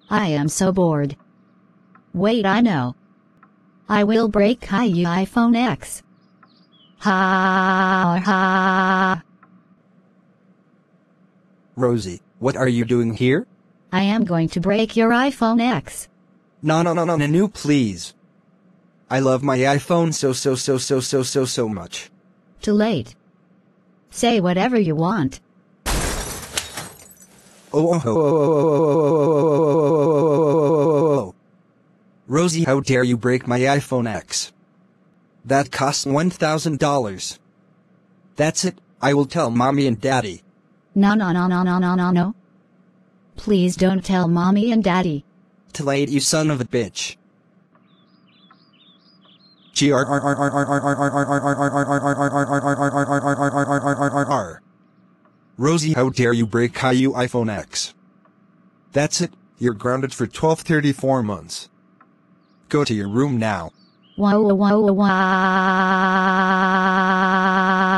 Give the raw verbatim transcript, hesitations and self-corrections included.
I am so bored. Wait, I know. I will break caillou iPhone X. Ha ha. Rosie, what are you doing here? I am going to break your iPhone X. No, no, no, no, no, no, please. I love my iPhone so, so, so, so, so, so, so much. Too late. Say whatever you want. Oh, oh, oh, oh. Rosie, how dare you break my iPhone X? That costs one thousand dollars. That's it, I will tell Mommy and Daddy. No, no, no, no, no, no, no, no. Please don't tell Mommy and Daddy. Too late, you son of a bitch. Rosie, how dare you break caillou iPhone X? That's it, you're grounded for twelve thirty-four months. Go to your room now. Wow, wow, wow, wow.